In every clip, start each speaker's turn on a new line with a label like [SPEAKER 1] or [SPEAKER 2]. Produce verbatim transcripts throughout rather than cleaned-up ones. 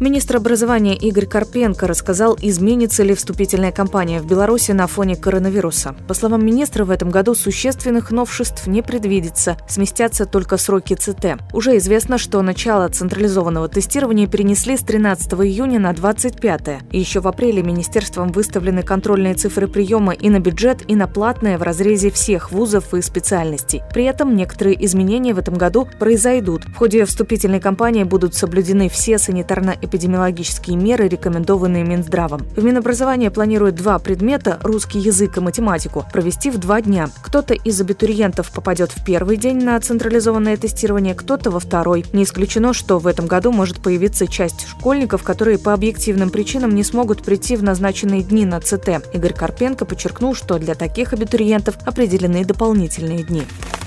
[SPEAKER 1] Министр образования Игорь Карпенко рассказал, изменится ли вступительная кампания в Беларуси на фоне коронавируса. По словам министра, в этом году существенных новшеств не предвидится, сместятся только сроки ЦТ. Уже известно, что начало централизованного тестирования перенесли с тринадцатого июня на двадцать пятое. И еще в апреле министерством выставлены контрольные цифры приема и на бюджет, и на платное в разрезе всех вузов и специальностей. При этом некоторые изменения в этом году произойдут. В ходе вступительной кампании будут соблюдены все санитарно-эпидемиологические эпидемиологические меры, рекомендованные Минздравом. В Минобразование планирует два предмета – русский язык и математику – провести в два дня. Кто-то из абитуриентов попадет в первый день на централизованное тестирование, кто-то во второй. Не исключено, что в этом году может появиться часть школьников, которые по объективным причинам не смогут прийти в назначенные дни на ЦТ. Игорь Карпенко подчеркнул, что для таких абитуриентов определены дополнительные дни.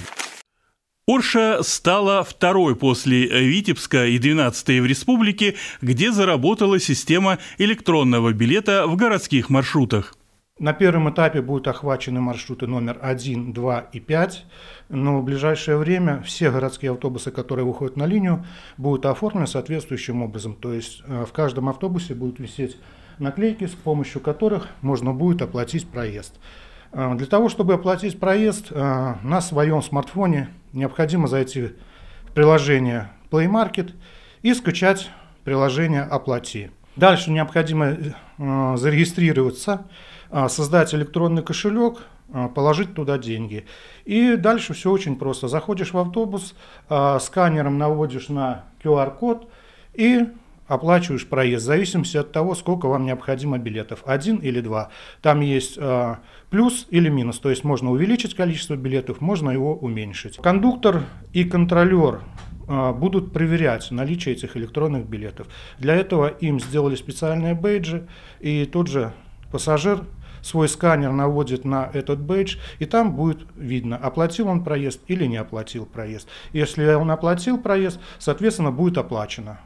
[SPEAKER 2] Орша стала второй после Витебска и двенадцатой в республике, где заработала система электронного билета в городских маршрутах.
[SPEAKER 3] На первом этапе будут охвачены маршруты номер один, два и пять, но в ближайшее время все городские автобусы, которые выходят на линию, будут оформлены соответствующим образом. То есть в каждом автобусе будут висеть наклейки, с помощью которых можно будет оплатить проезд. Для того, чтобы оплатить проезд, на своем смартфоне необходимо зайти в приложение Play Market и скачать приложение «Оплати». Дальше необходимо зарегистрироваться, создать электронный кошелек, положить туда деньги. И дальше все очень просто. Заходишь в автобус, сканером наводишь на ку ар код и оплачиваешь проезд, в зависимости от того, сколько вам необходимо билетов, один или два. Там есть э, плюс или минус, то есть можно увеличить количество билетов, можно его уменьшить. Кондуктор и контролер э, будут проверять наличие этих электронных билетов. Для этого им сделали специальные бейджи, и тот же пассажир свой сканер наводит на этот бейдж, и там будет видно, оплатил он проезд или не оплатил проезд. Если он оплатил проезд, соответственно, будет оплачено.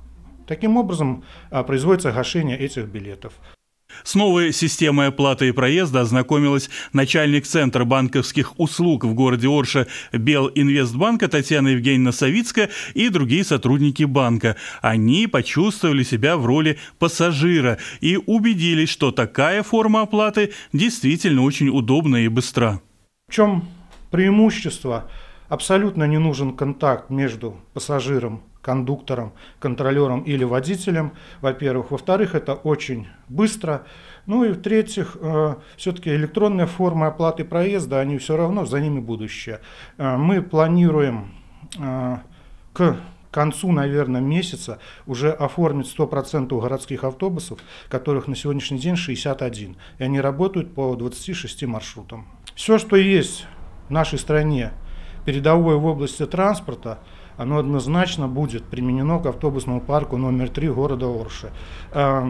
[SPEAKER 3] Таким образом производится гашение этих билетов.
[SPEAKER 2] С новой системой оплаты проезда ознакомилась начальник Центра банковских услуг в городе Орша Белинвестбанка Татьяна Евгеньевна Савицкая и другие сотрудники банка. Они почувствовали себя в роли пассажира и убедились, что такая форма оплаты действительно очень удобна и быстра.
[SPEAKER 3] В чем преимущество? Абсолютно не нужен контакт между пассажиром, кондуктором, контролером или водителем, во-первых. Во-вторых, это очень быстро. Ну и в-третьих, э, все-таки электронные формы оплаты проезда, они все равно, за ними будущее. Э, мы планируем э, к концу, наверное, месяца уже оформить сто процентов городских автобусов, которых на сегодняшний день шестьдесят один. И они работают по двадцати шести маршрутам. Все, что есть в нашей стране передовое в области транспорта, оно однозначно будет применено к автобусному парку номер три города Орши. В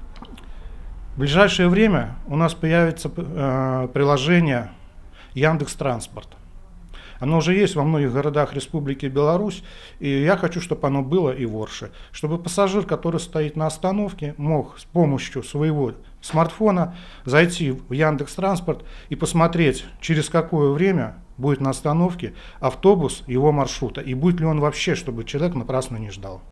[SPEAKER 3] ближайшее время у нас появится приложение Яндекс.Транспорт. Оно уже есть во многих городах Республики Беларусь, и я хочу, чтобы оно было и в Орше. Чтобы пассажир, который стоит на остановке, мог с помощью своего смартфона зайти в Яндекс.Транспорт и посмотреть, через какое время будет на остановке автобус его маршрута, и будет ли он вообще, чтобы человек напрасно не ждал.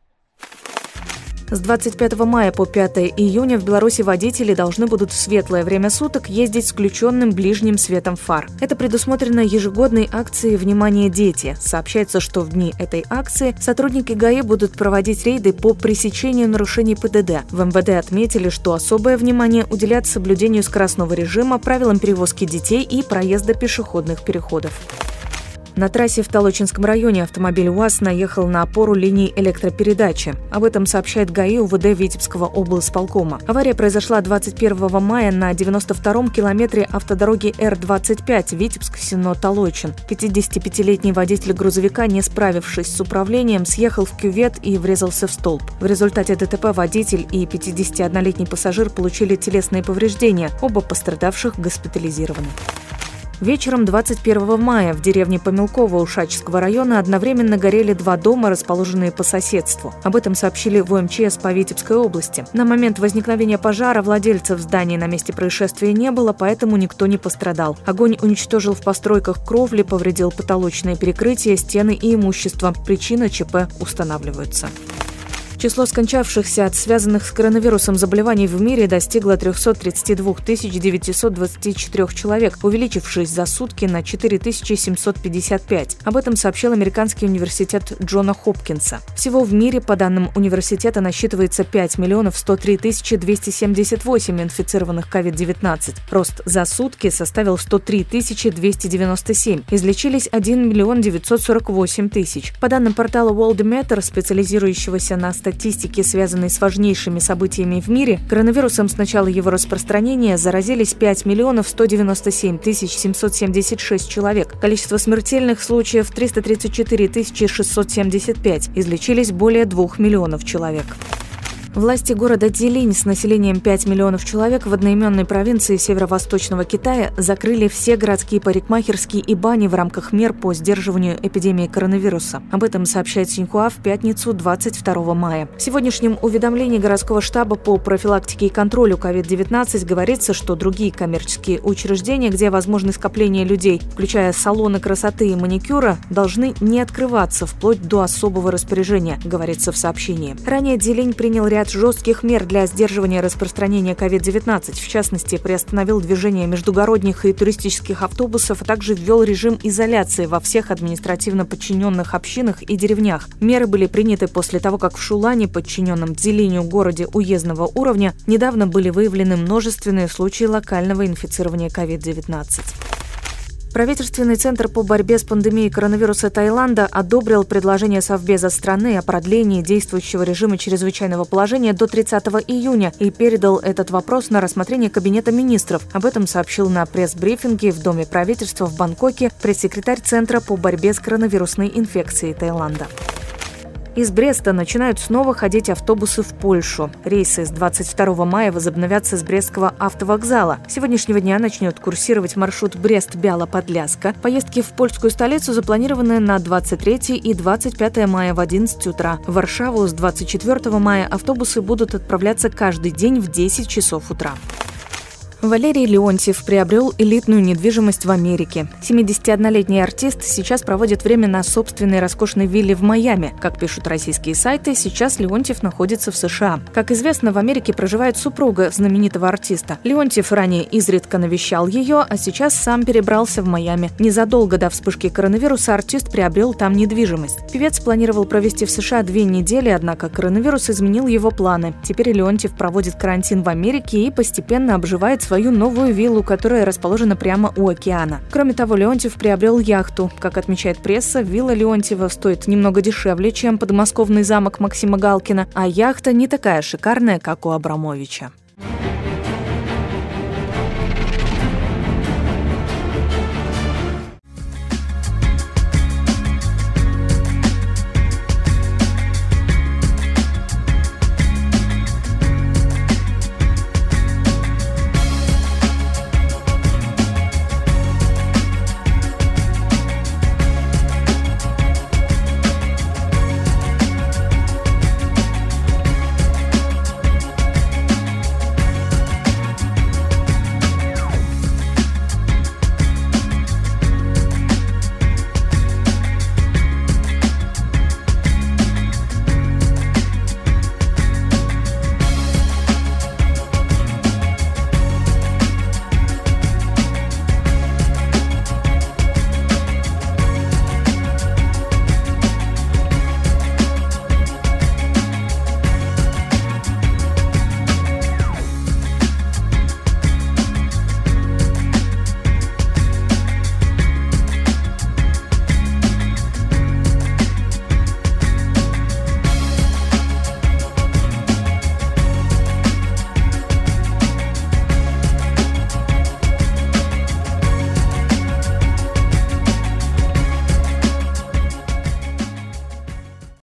[SPEAKER 1] С двадцать пятого мая по пятое июня в Беларуси водители должны будут в светлое время суток ездить с включенным ближним светом фар. Это предусмотрено ежегодной акцией «Внимание, дети». Сообщается, что в дни этой акции сотрудники ГАИ будут проводить рейды по пресечению нарушений ПДД. В эм вэ дэ отметили, что особое внимание уделят соблюдению скоростного режима, правилам перевозки детей и проезда пешеходных переходов. На трассе в Толочинском районе автомобиль УАЗ наехал на опору линии электропередачи. Об этом сообщает ГАИ УВД Витебского облсполкома. Авария произошла двадцать первого мая на девяносто втором километре автодороги эр двадцать пять Витебск-Сено-Толочин. пятидесятипятилетний водитель грузовика, не справившись с управлением, съехал в кювет и врезался в столб. В результате ДТП водитель и пятидесятиоднолетний пассажир получили телесные повреждения. Оба пострадавших госпитализированы. Вечером двадцать первого мая в деревне Помелково Ушачского района одновременно горели два дома, расположенные по соседству. Об этом сообщили в о эм че эс по Витебской области. На момент возникновения пожара владельцев зданий на месте происшествия не было, поэтому никто не пострадал. Огонь уничтожил в постройках кровли, повредил потолочные перекрытия, стены и имущество. Причина ЧП устанавливаются. Число скончавшихся от связанных с коронавирусом заболеваний в мире достигло триста тридцать два тысячи девятьсот двадцать четыре человек, увеличившись за сутки на четыре тысячи семьсот пятьдесят пять. Об этом сообщил американский университет Джона Хопкинса. Всего в мире, по данным университета, насчитывается пять миллионов сто три тысячи двести семьдесят восемь инфицированных ковид девятнадцать. Рост за сутки составил сто три тысячи двести девяносто семь. Излечились один миллион девятьсот сорок восемь тысяч. По данным портала Worldometer, специализирующегося на статистике, связанной с важнейшими событиями в мире, коронавирусом с начала его распространения заразились пять миллионов сто девяносто семь тысяч семьсот семьдесят шесть человек. Количество смертельных случаев триста тридцать четыре тысячи шестьсот семьдесят пять. Излечились более двух миллионов человек. Власти города Дзилинь с населением пять миллионов человек в одноименной провинции северо-восточного Китая закрыли все городские парикмахерские и бани в рамках мер по сдерживанию эпидемии коронавируса. Об этом сообщает Синьхуа в пятницу, двадцать второго мая. В сегодняшнем уведомлении городского штаба по профилактике и контролю ковид девятнадцать говорится, что другие коммерческие учреждения, где возможны скопления людей, включая салоны красоты и маникюра, должны не открываться вплоть до особого распоряжения, говорится в сообщении. Ранее Дзилинь принял ряд жестких мер для сдерживания распространения ковид девятнадцать. В частности, приостановил движение междугородних и туристических автобусов, а также ввел режим изоляции во всех административно подчиненных общинах и деревнях. Меры были приняты после того, как в Шулане, подчиненном Дзилиню городе уездного уровня, недавно были выявлены множественные случаи локального инфицирования ковид девятнадцать. Правительственный центр по борьбе с пандемией коронавируса Таиланда одобрил предложение Совбеза страны о продлении действующего режима чрезвычайного положения до тридцатого июня и передал этот вопрос на рассмотрение Кабинета министров. Об этом сообщил на пресс-брифинге в Доме правительства в Бангкоке пресс-секретарь Центра по борьбе с коронавирусной инфекцией Таиланда. Из Бреста начинают снова ходить автобусы в Польшу. Рейсы с двадцать второго мая возобновятся с Брестского автовокзала. С сегодняшнего дня начнет курсировать маршрут Брест-Бяла-Подляска. Поездки в польскую столицу запланированы на двадцать третье и двадцать пятое мая в одиннадцать утра. В Варшаву с двадцать четвертого мая автобусы будут отправляться каждый день в десять часов утра. Валерий Леонтьев приобрел элитную недвижимость в Америке. семидесятиоднолетний артист сейчас проводит время на собственной роскошной вилле в Майами. Как пишут российские сайты, сейчас Леонтьев находится в США. Как известно, в Америке проживает супруга знаменитого артиста. Леонтьев ранее изредка навещал ее, а сейчас сам перебрался в Майами. Незадолго до вспышки коронавируса артист приобрел там недвижимость. Певец планировал провести в США две недели, однако коронавирус изменил его планы. Теперь Леонтьев проводит карантин в Америке и постепенно обживает свою новую виллу, которая расположена прямо у океана. Кроме того, Леонтьев приобрел яхту. Как отмечает пресса, вилла Леонтьева стоит немного дешевле, чем подмосковный замок Максима Галкина, а яхта не такая шикарная, как у Абрамовича.